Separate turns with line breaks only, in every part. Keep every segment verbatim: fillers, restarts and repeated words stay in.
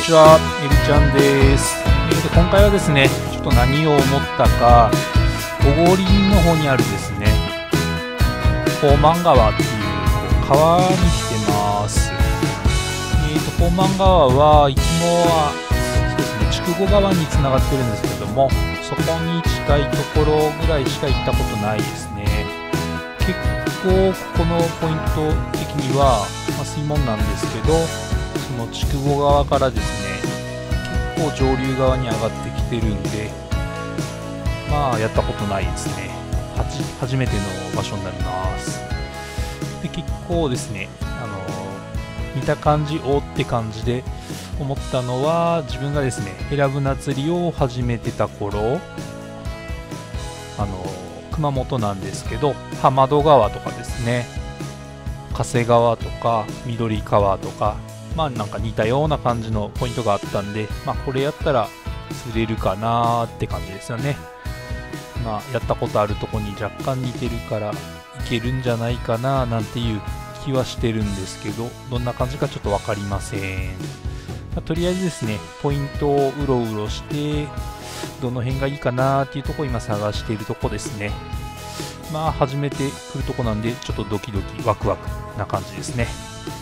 ちは、エビちゃんです。えー、で今回はですね、ちょっと何を思ったか、小郡の方にあるですね、宝満川っていう川に来てます。えー、と宝満川はいつもはそうですね、筑後川につながってるんですけれども、そこに近いところぐらいしか行ったことないですね。結構ここのポイント的には、まあ、水門なんですけど、その筑後川からですね、結構上流側に上がってきてるんで、まあやったことないですね。はち初めての場所になります。で結構ですね、あの見た感じおって感じで思ったのは、自分がですねヘラブナ釣りを始めてた頃、あの熊本なんですけど、浜戸川とかですね、加瀬川とか緑川とか、まあなんか似たような感じのポイントがあったんで、まあこれやったら釣れるかなーって感じですよね。まあやったことあるとこに若干似てるからいけるんじゃないかななんていう気はしてるんですけど、どんな感じかちょっと分かりません。まあ、とりあえずですね、ポイントをうろうろしてどの辺がいいかなっていうところを今探しているとこですね。まあ初めて来るとこなんで、ちょっとドキドキワクワクな感じですね。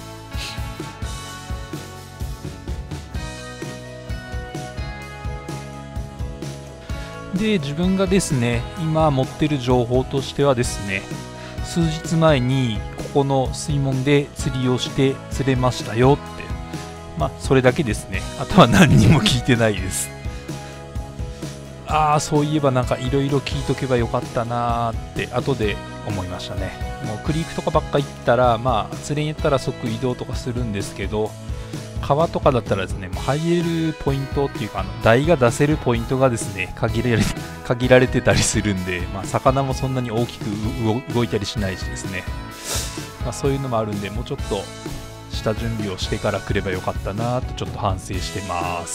で自分がですね今持ってる情報としてはですね、数日前にここの水門で釣りをして釣れましたよって、まあそれだけですね。あとは何にも聞いてないです。ああ、そういえばなんかいろいろ聞いとけばよかったなーって後で思いましたね。もうクリークとかばっか行ったら、まあ釣れんやったら即移動とかするんですけど、川とかだったらですね、もう入れるポイントっていうか、あの台が出せるポイントがですね限られ限られてたりするんで、まあ、魚もそんなに大きく動いたりしないしですね、まあ、そういうのもあるんで、もうちょっと下準備をしてから来ればよかったなとちょっと反省してます。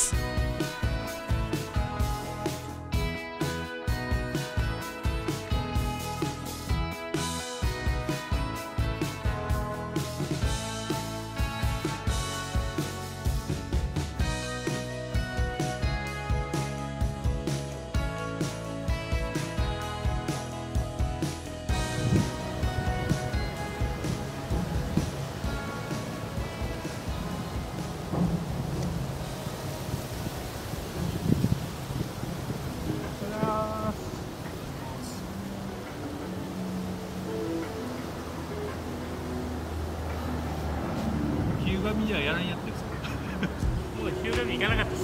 日向じゃやらんやってるんですか。
もう日向行かなかったです。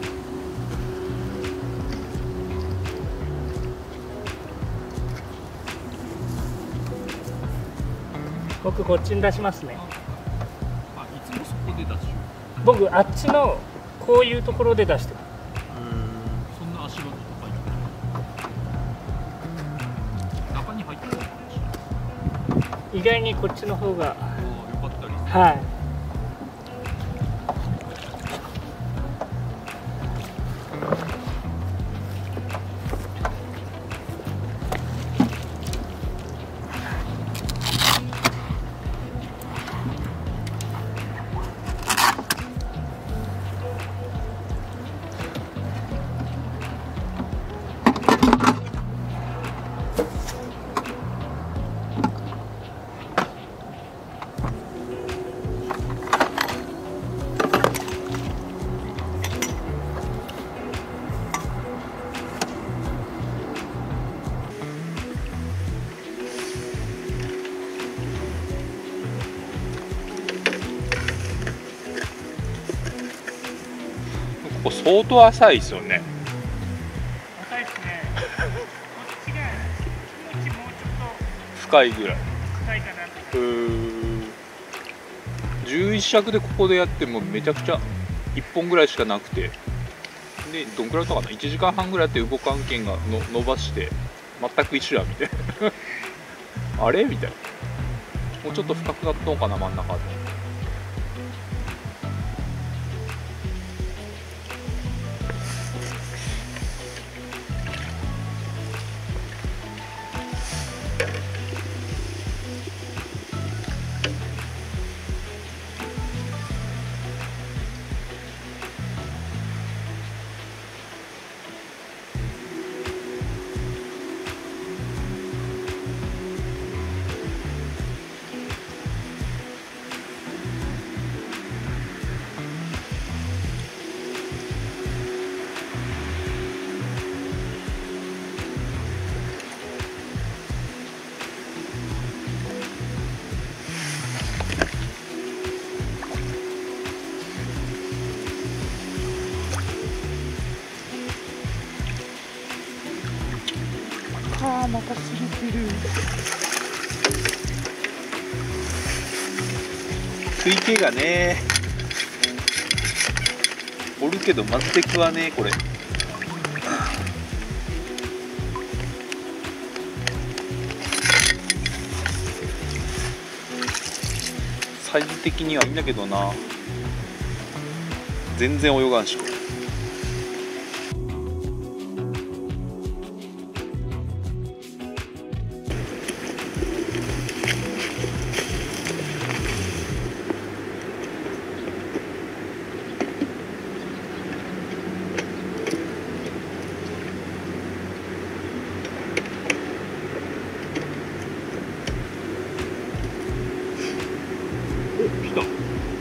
僕こっちに出しますね。
あ、いつもそこで出しよう。
僕あっちのこういうところで出してる。
そんな足が入ってる。中に入ってるのかもしれない。
意外にこっちの方が
よかったり。
はい。
ここ相当浅いですよね。
浅いですね。こっちが気持ちもうちょっと
深いぐらい。
深いかなと。
うーん、じゅういち尺でここでやってもめちゃくちゃいっぽんぐらいしかなくて、でどんくらいだったかな、いちじかんはんぐらいやって動かんけんがの伸ばして全く一緒やみたいなあれみたいな。もうちょっと深くなったのかな真ん中で。
またすれてる。
食い気がねおるけど全く食わねえこれ。サイズ的にはいいんだけどな、全然泳がんし。
来た。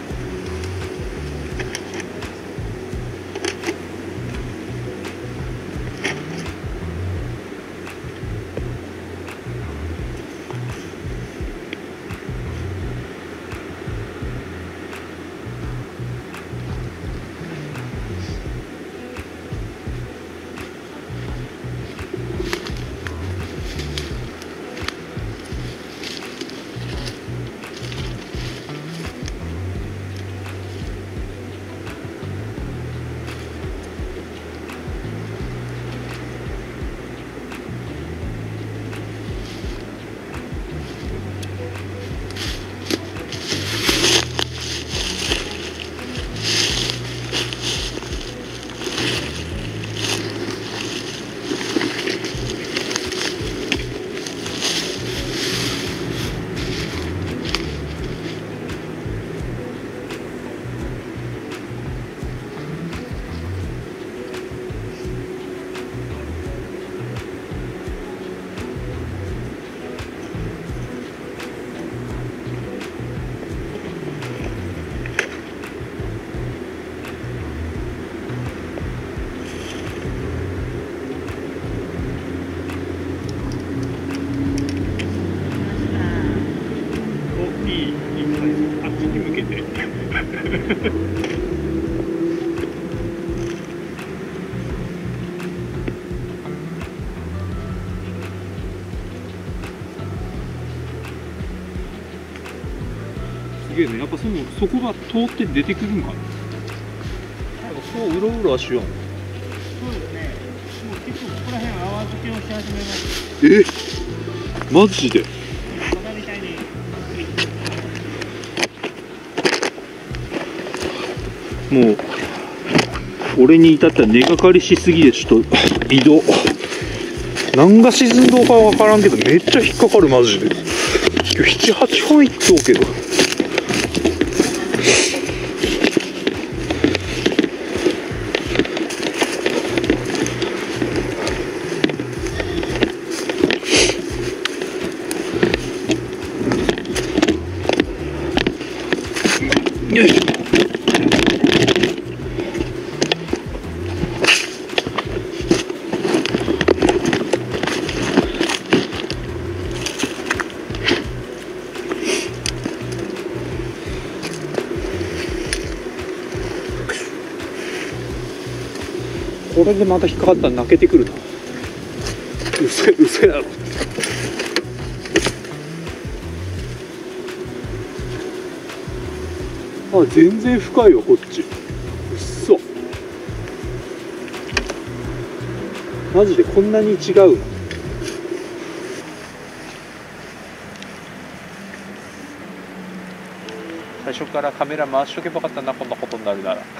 すげえね、やっぱそのそこが通って出てくるんかな。
そううろうろはしよう。
そうですね。もう結構ここら辺は泡付けをし始めます。
えマジで。
バカみたいに。
もう俺に至っては根がかりしすぎでちょっと移動何が沈んどうかわからんけどめっちゃ引っかかるマジで。今日ななはちほんいっとうけどよいしょ。これでまた引っかかったら泣けてくるな。うせうせやろ。あ、全然深いよこっち。うっそ。マジでこんなに違うの。最初からカメラ回しとけばよかったな、こんなことになるなら。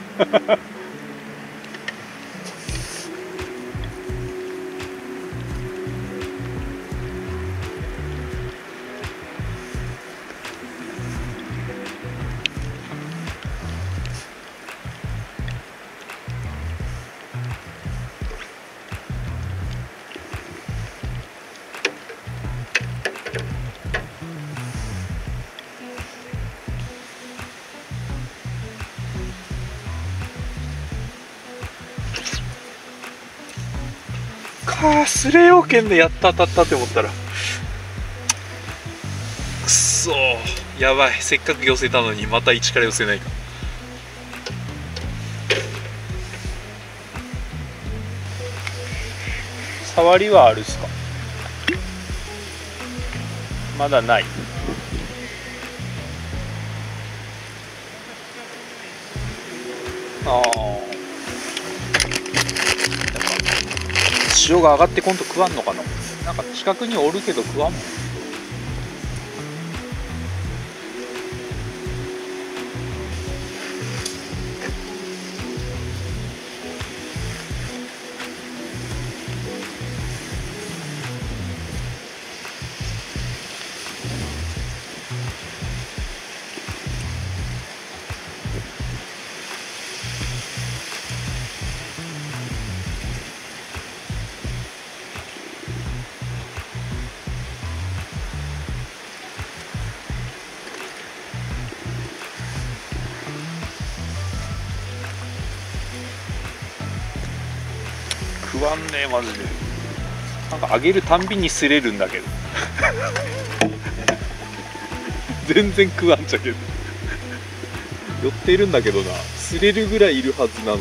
かすれようけんでやった当たったって思ったらくっそー、やばい。せっかく寄せたのにまた一から寄せないか。触りはあるっすか。 まだない。ああ、潮が上がってこんと食わんのかな。なんか近くにおるけど食わんもん。食わんねえマジで。なんか揚げるたんびに擦れるんだけど全然食わんちゃけど寄ってるんだけどな、擦れるぐらいいるはずなのに。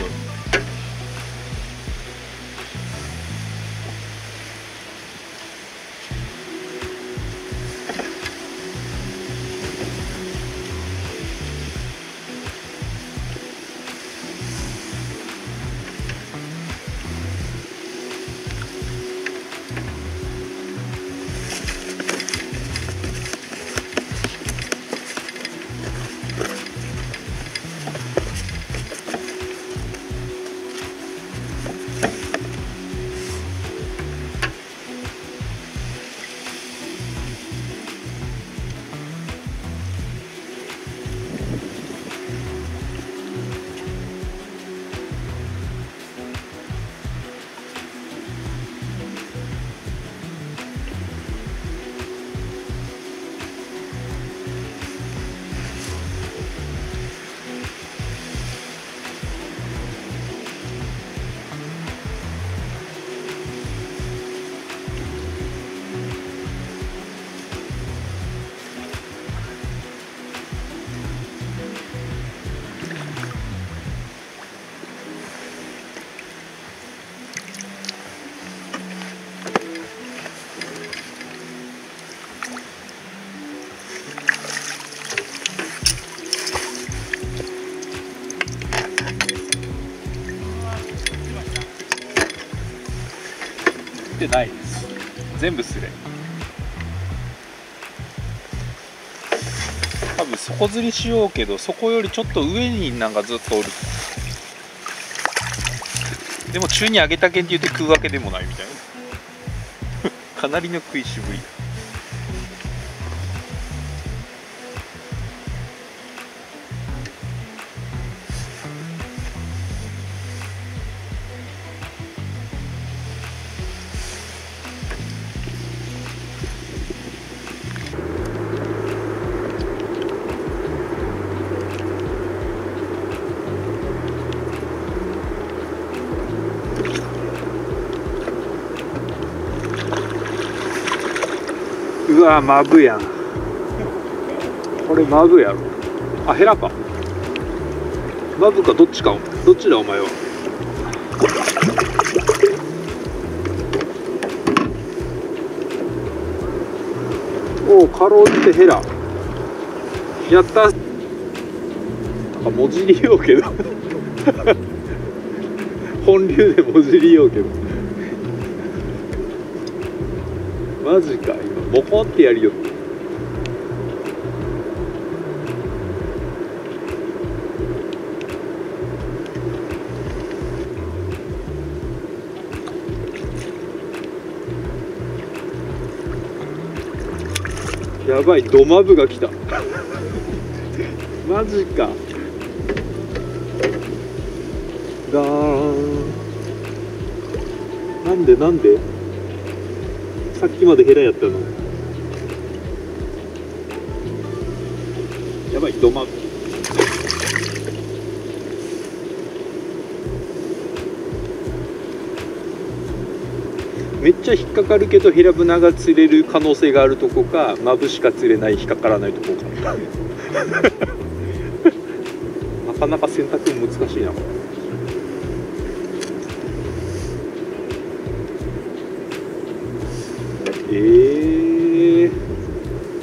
ってないです。全部すれ。多分底釣りしようけど、そこよりちょっと上になんかずっとおる。でも中に上げたけんって言って食うわけでもないみたいなかなりの食いしぶり。うわマブやん。これマブやろ。あヘラか。マブかどっちか。どっちだお前は。おおかろうじてヘラ。やった。なんかもじりようけど本流でもじりようけどマジか。今ボコってやりよって。やばい、ドマブが来たマジか。ガーン。なんでなんでさっきまでヘラやったの。やばい、ドマブ。めっちゃ引っかかるけどヘラブナが釣れる可能性があるとこか、マブしか釣れない引っかからないとこかなかなか選択難しいな。えー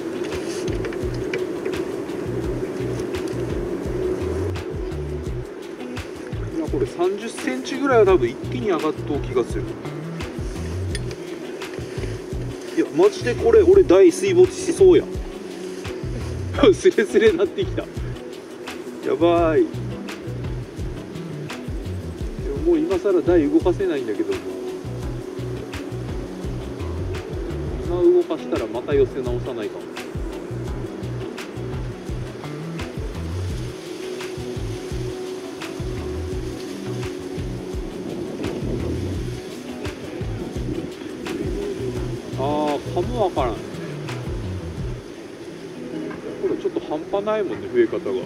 これさんじゅっセンチぐらいは多分一気に上がっとう気がする。いやマジでこれ俺大水没しそうやんスレスレなってきた。やばい。いやもう今更台動かせないんだけども、今動かしたらまた寄せ直さないかも。ああ、かもわからん。これちょっと半端ないもんね、増え方が。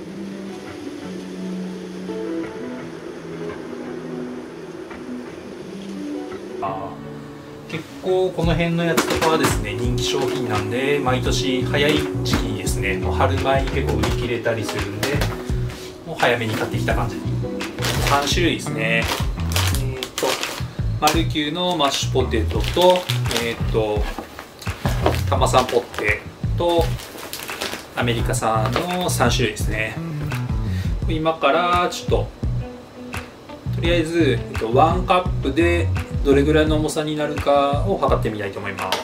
あ結構この辺のやつとかはですね人気商品なんで、毎年早い時期にですねもう春前に結構売り切れたりするんで、もう早めに買ってきた感じ。さん種類ですね。えっとマルキューのマッシュポテトと、えっとタマサンポッテとアメリカ産のさん種類ですね。今からちょっととりあえず、えっと、ワンカップでどれぐらいの重さになるかを測ってみたいと思います。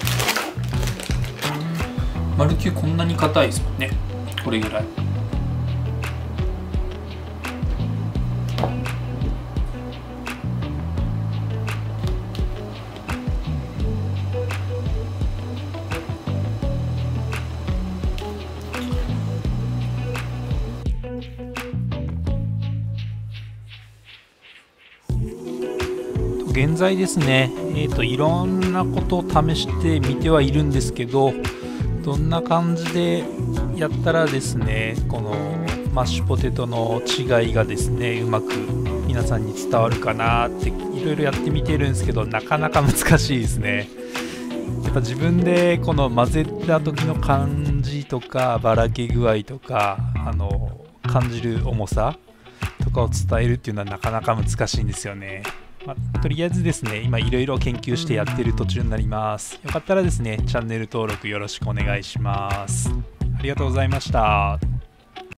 マルキューこんなに硬いですもんね。これぐらい。現在ですね、えーと、いろんなことを試してみてはいるんですけど、どんな感じでやったらですね、このマッシュポテトの違いがですね、うまく皆さんに伝わるかなっていろいろやってみてるんですけど、なかなか難しいですね。やっぱ自分でこの混ぜた時の感じとかばらけ具合とか、あの感じる重さとかを伝えるっていうのはなかなか難しいんですよね。まあ、とりあえずですね、今いろいろ研究してやってる途中になります。よかったらですね、チャンネル登録よろしくお願いします。ありがとうございました。